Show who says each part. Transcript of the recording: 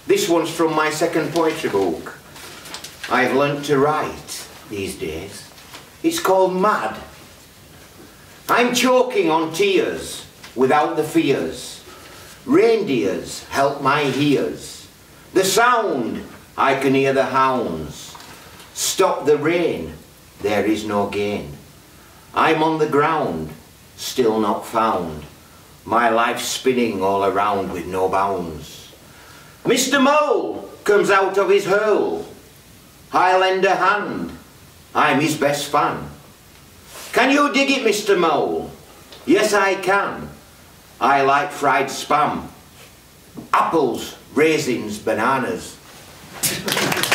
Speaker 1: This one's from my second poetry book. I've learnt to write these days. It's called Mad. I'm choking on tears without the fears. Reindeers help my ears. The sound, I can hear the hounds. Stop the rain, there is no gain. I'm on the ground, still not found. My life spinning all around with no bounds. Mr. Mole comes out of his hole. I lend a hand, I'm his best fan. Can you dig it, Mr. Mole? Yes, I can. I like fried spam. Apples, raisins, bananas.